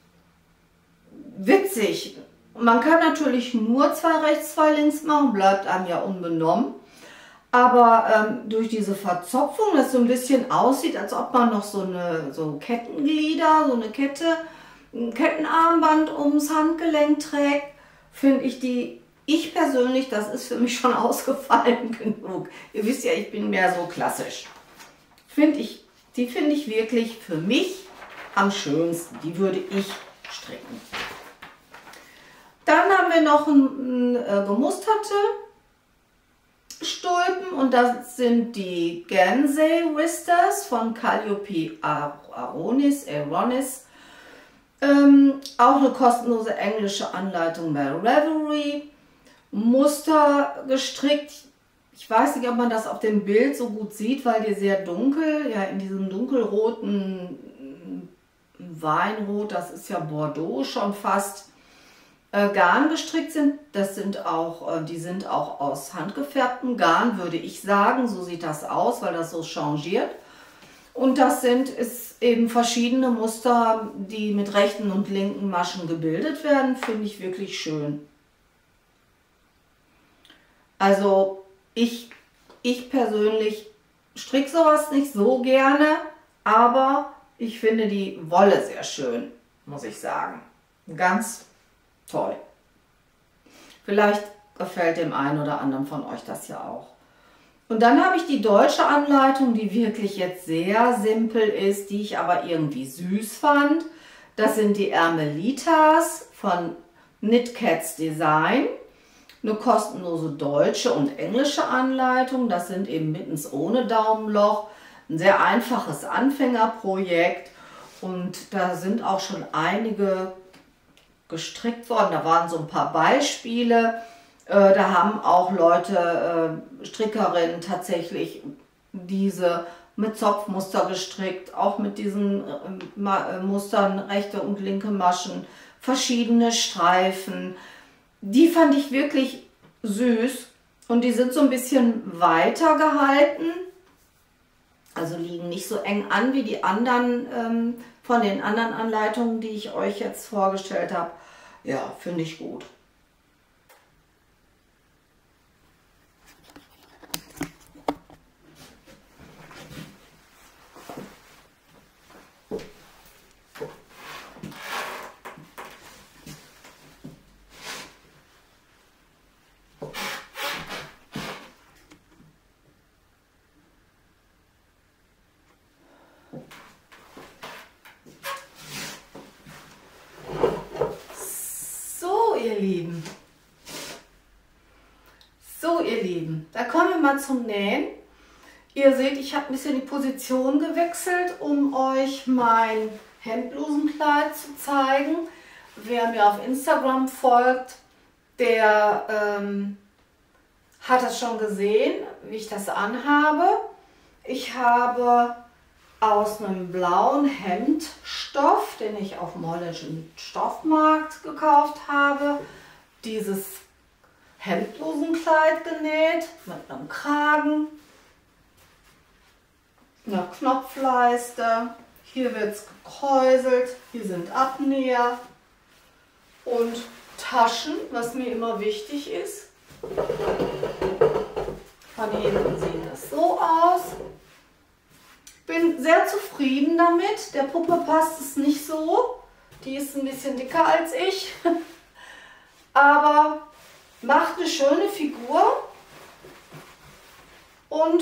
witzig. Man kann natürlich nur zwei rechts, zwei links machen, bleibt einem ja unbenommen. Aber ähm, durch diese Verzopfung, das so ein bisschen aussieht, als ob man noch so eine so Kettenglieder, so eine Kette, ein Kettenarmband ums Handgelenk trägt, finde ich die, ich persönlich, das ist für mich schon ausgefallen genug. Ihr wisst ja, ich bin mehr so klassisch. Finde ich, die finde ich wirklich für mich am schönsten. Die würde ich stricken. Dann haben wir noch ein, ein, äh, gemusterte Stulpen und das sind die Gansey Wristers von Calliope Aronis. Aronis. Ähm, auch eine kostenlose englische Anleitung bei Ravelry. Muster gestrickt. Ich weiß nicht, ob man das auf dem Bild so gut sieht, weil die sehr dunkel, ja in diesem dunkelroten Weinrot, das ist ja Bordeaux schon fast, äh, Garn gestrickt sind. Das sind auch, äh, die sind auch aus handgefärbtem Garn, würde ich sagen. So sieht das aus, weil das so changiert. Und das sind ist eben verschiedene Muster, die mit rechten und linken Maschen gebildet werden. Finde ich wirklich schön. Also ich, ich persönlich stricke sowas nicht so gerne, aber ich finde die Wolle sehr schön, muss ich sagen. Ganz toll. Vielleicht gefällt dem einen oder anderen von euch das ja auch. Und dann habe ich die deutsche Anleitung, die wirklich jetzt sehr simpel ist, die ich aber irgendwie süß fand. Das sind die Ärmelitas von Knit Cats Design. Eine kostenlose deutsche und englische Anleitung. Das sind eben mittens ohne Daumenloch. Ein sehr einfaches Anfängerprojekt. Und da sind auch schon einige gestrickt worden. Da waren so ein paar Beispiele. Da haben auch Leute, Strickerinnen, tatsächlich diese mit Zopfmuster gestrickt, auch mit diesen Mustern, rechte und linke Maschen, verschiedene Streifen. Die fand ich wirklich süß und die sind so ein bisschen weiter gehalten, also liegen nicht so eng an wie die anderen von den anderen Anleitungen, die ich euch jetzt vorgestellt habe. Ja, finde ich gut. Ihr Lieben, so ihr Lieben, da kommen wir mal zum Nähen. Ihr seht, ich habe ein bisschen die Position gewechselt, um euch mein Hemdblusenkleid zu zeigen. Wer mir auf Instagram folgt, der ähm, hat das schon gesehen, wie ich das anhabe. Ich habe aus einem blauen Hemdstoff, den ich auf dem holländischen Stoffmarkt gekauft habe, dieses Hemdblusenkleid genäht mit einem Kragen, einer Knopfleiste. Hier wird es gekräuselt, hier sind Abnäher und Taschen, was mir immer wichtig ist. Von hinten sieht das so aus. Bin sehr zufrieden damit. Der Puppe passt es nicht so. Die ist ein bisschen dicker als ich. Aber macht eine schöne Figur. Und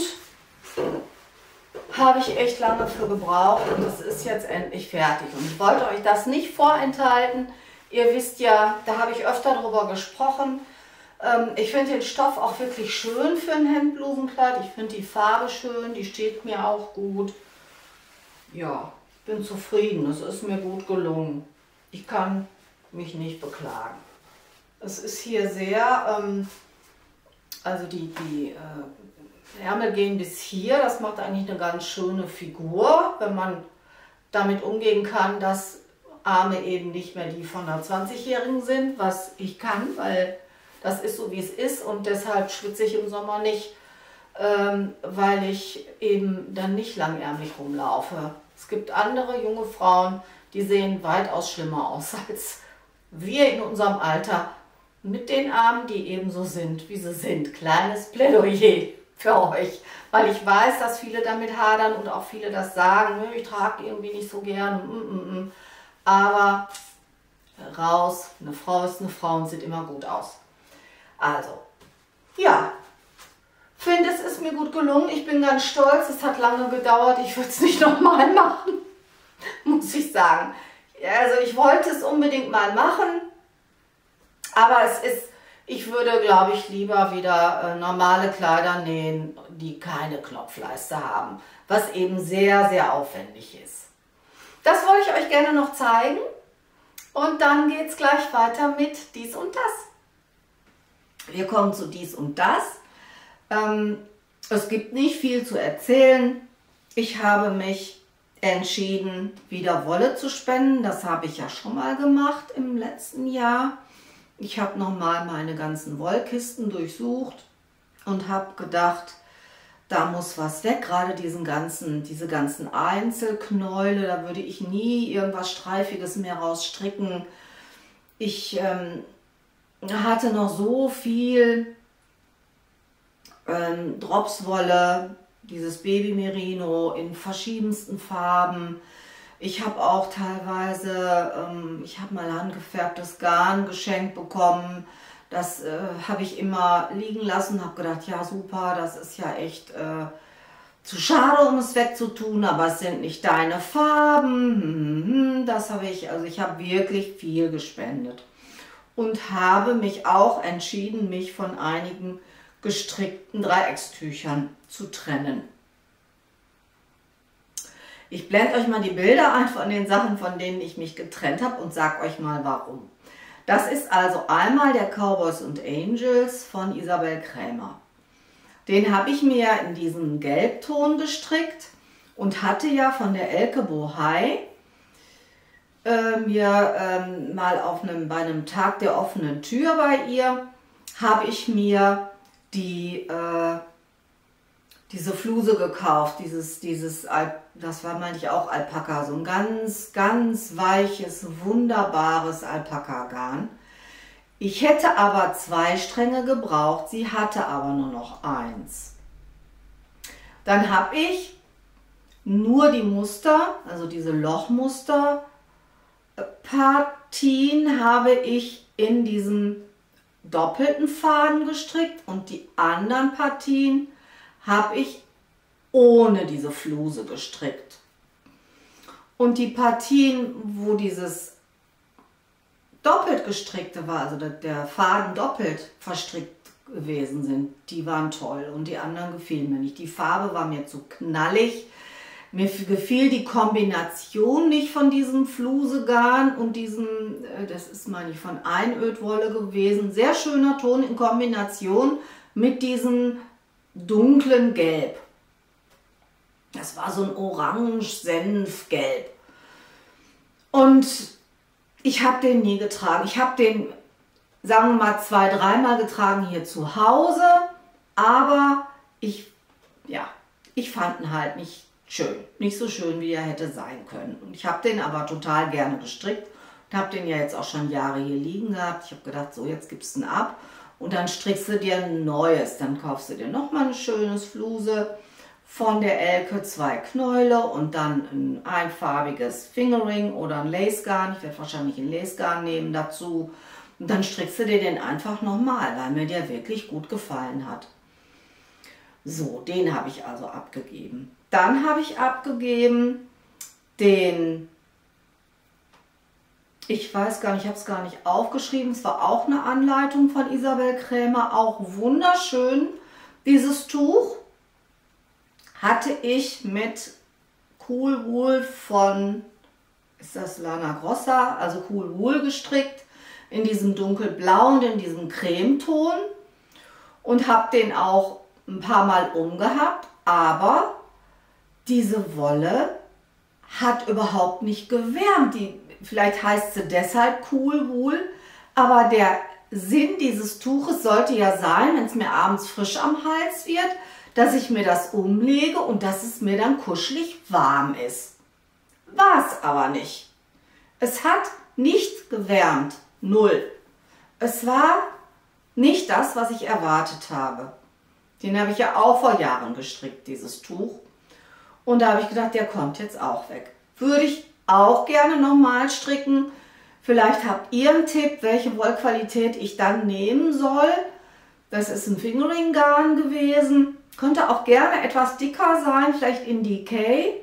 habe ich echt lange für gebraucht. Und das ist jetzt endlich fertig. Und ich wollte euch das nicht vorenthalten. Ihr wisst ja, da habe ich öfter drüber gesprochen. Ich finde den Stoff auch wirklich schön für ein Hemdblusenkleid. Ich finde die Farbe schön, die steht mir auch gut. Ja, ich bin zufrieden, es ist mir gut gelungen. Ich kann mich nicht beklagen. Es ist hier sehr, ähm, also die, die äh, Ärmel gehen bis hier. Das macht eigentlich eine ganz schöne Figur, wenn man damit umgehen kann, dass Arme eben nicht mehr die von einer zwanzigjährigen sind, was ich kann, weil das ist so, wie es ist und deshalb schwitze ich im Sommer nicht, ähm, weil ich eben dann nicht langärmlich rumlaufe. Es gibt andere junge Frauen, die sehen weitaus schlimmer aus als wir in unserem Alter mit den Armen, die eben so sind, wie sie sind. Kleines Plädoyer für euch, weil ich weiß, dass viele damit hadern und auch viele das sagen, ich trage irgendwie nicht so gern, mm, mm, mm. Aber raus, eine Frau ist eine Frau und sieht immer gut aus. Also, ja, finde es ist mir gut gelungen. Ich bin ganz stolz. Es hat lange gedauert. Ich würde es nicht nochmal machen, muss ich sagen. Also ich wollte es unbedingt mal machen, aber es ist, ich würde, glaube ich, lieber wieder äh, normale Kleider nähen, die keine Knopfleiste haben, was eben sehr, sehr aufwendig ist. Das wollte ich euch gerne noch zeigen und dann geht es gleich weiter mit dies und das. Wir kommen zu dies und das. Ähm, es gibt nicht viel zu erzählen. Ich habe mich entschieden, wieder Wolle zu spenden. Das habe ich ja schon mal gemacht im letzten Jahr. Ich habe nochmal meine ganzen Wollkisten durchsucht und habe gedacht, da muss was weg, gerade diesen ganzen, diese ganzen Einzelknäule, da würde ich nie irgendwas Streifiges mehr rausstricken. Ich ähm, hatte noch so viel ähm, Dropswolle, dieses Baby Merino in verschiedensten Farben. Ich habe auch teilweise, ähm, ich habe mal handgefärbtes Garn geschenkt bekommen. Das äh, habe ich immer liegen lassen, habe gedacht, ja super, das ist ja echt äh, zu schade, um es wegzutun, aber es sind nicht deine Farben. Das habe ich, also ich habe wirklich viel gespendet und habe mich auch entschieden, mich von einigen gestrickten Dreieckstüchern zu trennen. Ich blende euch mal die Bilder ein von den Sachen, von denen ich mich getrennt habe und sage euch mal warum. Das ist also einmal der Cowboys und Angels von Isabell Krämer. Den habe ich mir in diesem Gelbton gestrickt und hatte ja von der Elke Bohai äh, mir ähm, mal auf einem, bei einem Tag der offenen Tür bei ihr, habe ich mir die, äh, diese Fluse gekauft, dieses, dieses, das war meine ich auch Alpaka, so ein ganz, ganz weiches, wunderbares Alpaka-Garn. Ich hätte aber zwei Stränge gebraucht, sie hatte aber nur noch eins. Dann habe ich nur die Muster, also diese Lochmuster Partien habe ich in diesem doppelten Faden gestrickt und die anderen Partien habe ich ohne diese Fluse gestrickt. Und die Partien, wo dieses doppelt gestrickte war, also der Faden doppelt verstrickt gewesen sind, die waren toll und die anderen gefielen mir nicht. Die Farbe war mir zu knallig. Mir gefiel die Kombination nicht von diesem Flusegarn und diesem, das ist meine ich von Einödwolle gewesen. Sehr schöner Ton in Kombination mit diesem dunklen Gelb. Das war so ein orange-senfgelb. Und ich habe den nie getragen. Ich habe den, sagen wir mal, zwei, dreimal getragen hier zu Hause. Aber ich, ja, ich fand ihn halt nicht schön. Nicht so schön, wie er hätte sein können. Und ich habe den aber total gerne gestrickt. Und habe den ja jetzt auch schon Jahre hier liegen gehabt. Ich habe gedacht, so, jetzt gibst du ihn ab. Und dann strickst du dir ein neues. Dann kaufst du dir nochmal ein schönes Fluse von der Elke, zwei Knäule und dann ein einfarbiges Fingering oder ein Lacegarn. Ich werde wahrscheinlich ein Lacegarn nehmen dazu. Und dann strickst du dir den einfach nochmal, weil mir der wirklich gut gefallen hat. So, den habe ich also abgegeben. Dann habe ich abgegeben den, ich weiß gar nicht, ich habe es gar nicht aufgeschrieben, es war auch eine Anleitung von Isabell Krämer, auch wunderschön. Dieses Tuch hatte ich mit Cool Wool von, ist das Lana Grossa, also Cool Wool gestrickt, in diesem dunkelblau und in diesem Cremeton und habe den auch ein paar Mal umgehabt, aber diese Wolle hat überhaupt nicht gewärmt. Die, vielleicht heißt sie deshalb Cool Wool, aber der Sinn dieses Tuches sollte ja sein, wenn es mir abends frisch am Hals wird, dass ich mir das umlege und dass es mir dann kuschelig warm ist. War es aber nicht. Es hat nicht gewärmt. Null. Es war nicht das, was ich erwartet habe. Den habe ich ja auch vor Jahren gestrickt, dieses Tuch. Und da habe ich gedacht, der kommt jetzt auch weg. Würde ich auch gerne nochmal stricken. Vielleicht habt ihr einen Tipp, welche Wollqualität ich dann nehmen soll. Das ist ein Fingering-Garn gewesen. Könnte auch gerne etwas dicker sein, vielleicht in D K.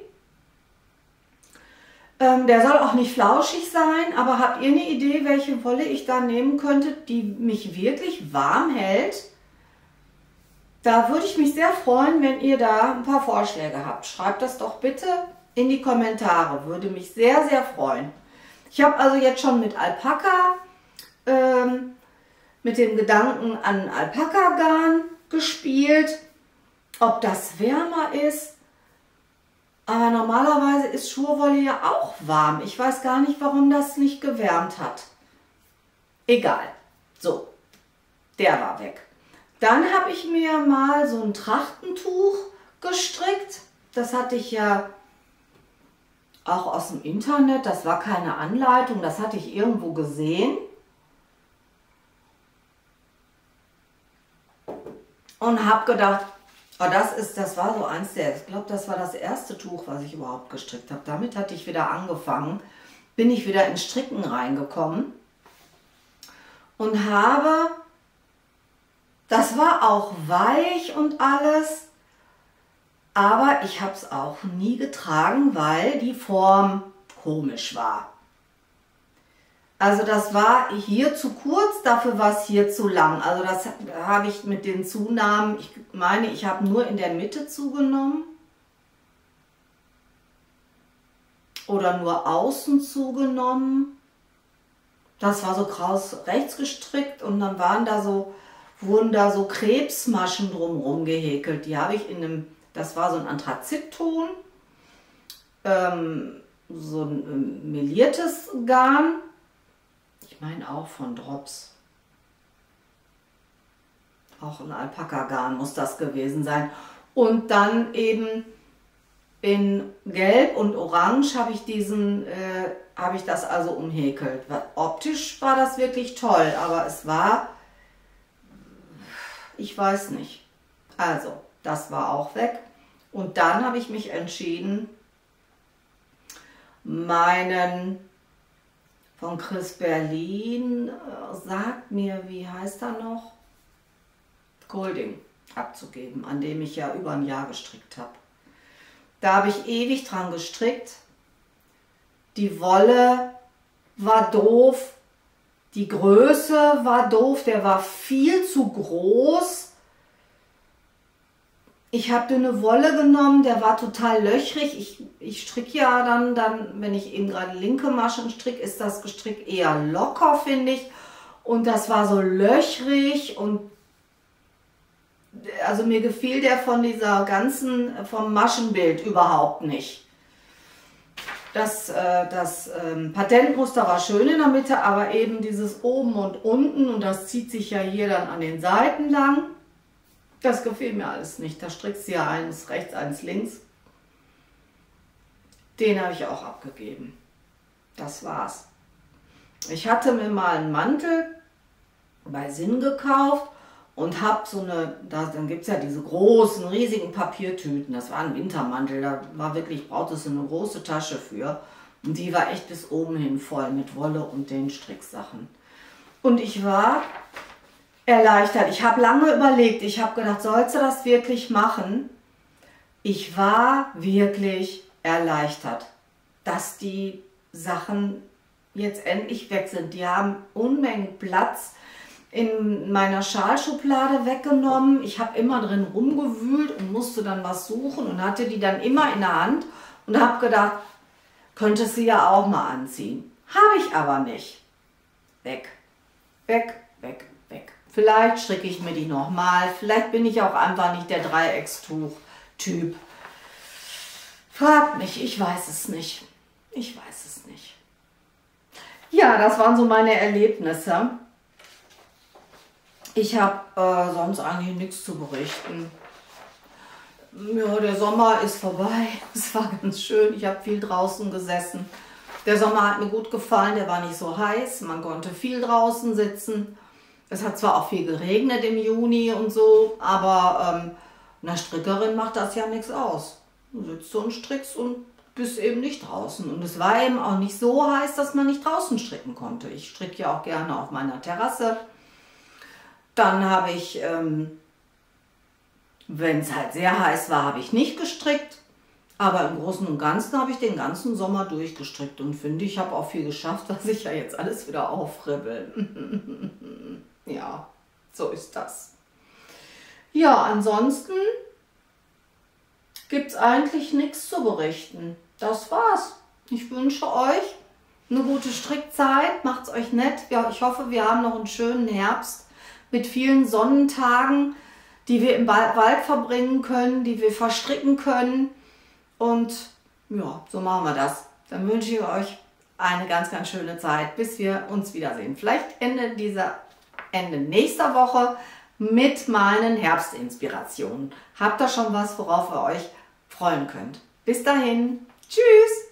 Ähm, der soll auch nicht flauschig sein, aber habt ihr eine Idee, welche Wolle ich da nehmen könnte, die mich wirklich warm hält? Da würde ich mich sehr freuen, wenn ihr da ein paar Vorschläge habt. Schreibt das doch bitte in die Kommentare, würde mich sehr, sehr freuen. Ich habe also jetzt schon mit Alpaka, ähm, mit dem Gedanken an Alpaka-Garn gespielt, ob das wärmer ist. Aber normalerweise ist Schurwolle ja auch warm. Ich weiß gar nicht, warum das nicht gewärmt hat. Egal. So, der war weg. Dann habe ich mir mal so ein Trachtentuch gestrickt. Das hatte ich ja auch aus dem Internet. Das war keine Anleitung, das hatte ich irgendwo gesehen. Und habe gedacht, oh, das ist, das war so eins der, ich glaube, das war das erste Tuch, was ich überhaupt gestrickt habe. Damit hatte ich wieder angefangen, bin ich wieder ins Stricken reingekommen und habe, das war auch weich und alles, aber ich habe es auch nie getragen, weil die Form komisch war. Also das war hier zu kurz, dafür war es hier zu lang. Also das habe ich mit den Zunahmen, ich meine, ich habe nur in der Mitte zugenommen. Oder nur außen zugenommen. Das war so kraus rechts gestrickt und dann waren da so, wurden da so Krebsmaschen drumherum gehäkelt. Die habe ich in einem, das war so ein Anthrazitton, ähm, so ein ähm, meliertes Garn. Ich meine auch von Drops. Auch ein Alpaka-Garn muss das gewesen sein. Und dann eben in Gelb und Orange habe ich diesen, äh, habe ich das also umhäkelt. Optisch war das wirklich toll, aber es war, ich weiß nicht. Also, das war auch weg. Und dann habe ich mich entschieden, meinen von Chris Berlin, äh, sagt mir, wie heißt er noch? Golding abzugeben, an dem ich ja über ein Jahr gestrickt habe. Da habe ich ewig dran gestrickt. Die Wolle war doof, die Größe war doof, der war viel zu groß. Ich habe dünne Wolle genommen, der war total löchrig. Ich, ich stricke ja dann, dann, wenn ich eben gerade linke Maschen stricke, ist das Gestrick eher locker, finde ich. Und das war so löchrig und also mir gefiel der von dieser ganzen, vom Maschenbild überhaupt nicht. Das, äh, das ähm, Patentmuster war schön in der Mitte, aber eben dieses oben und unten und das zieht sich ja hier dann an den Seiten lang. Das gefiel mir alles nicht. Da strickst du ja eins rechts, eins links. Den habe ich auch abgegeben. Das war's. Ich hatte mir mal einen Mantel bei Sinn gekauft und habe so eine, da, dann gibt es ja diese großen, riesigen Papiertüten. Das war ein Wintermantel, da war wirklich, brauchtest du eine große Tasche für. Und die war echt bis oben hin voll mit Wolle und den Stricksachen. Und ich war erleichtert. Ich habe lange überlegt, ich habe gedacht, sollst du das wirklich machen? Ich war wirklich erleichtert, dass die Sachen jetzt endlich weg sind. Die haben Unmengen Platz in meiner Schalschublade weggenommen. Ich habe immer drin rumgewühlt und musste dann was suchen und hatte die dann immer in der Hand und habe gedacht, könntest du ja auch mal anziehen. Habe ich aber nicht. Weg, weg, weg, weg. Vielleicht stricke ich mir die nochmal. Vielleicht bin ich auch einfach nicht der Dreieckstuch-Typ. Fragt mich, ich weiß es nicht. Ich weiß es nicht. Ja, das waren so meine Erlebnisse. Ich habe äh, sonst eigentlich nichts zu berichten. Ja, der Sommer ist vorbei. Es war ganz schön. Ich habe viel draußen gesessen. Der Sommer hat mir gut gefallen. Der war nicht so heiß. Man konnte viel draußen sitzen. Es hat zwar auch viel geregnet im Juni und so, aber ähm, einer Strickerin macht das ja nichts aus. Du sitzt so und strickst und bist eben nicht draußen. Und es war eben auch nicht so heiß, dass man nicht draußen stricken konnte. Ich stricke ja auch gerne auf meiner Terrasse. Dann habe ich, ähm, wenn es halt sehr heiß war, habe ich nicht gestrickt. Aber im Großen und Ganzen habe ich den ganzen Sommer durchgestrickt. Und finde, ich habe auch viel geschafft, dass ich ja jetzt alles wieder aufribbel. Ja, so ist das. Ja, ansonsten gibt es eigentlich nichts zu berichten. Das war's. Ich wünsche euch eine gute Strickzeit. Macht's euch nett. Ja, ich hoffe, wir haben noch einen schönen Herbst mit vielen Sonnentagen, die wir im Wald verbringen können, die wir verstricken können. Und ja, so machen wir das. Dann wünsche ich euch eine ganz, ganz schöne Zeit, bis wir uns wiedersehen. Vielleicht Ende dieser, Ende nächster Woche mit meinen Herbstinspirationen. Habt ihr schon was, worauf ihr euch freuen könnt. Bis dahin. Tschüss!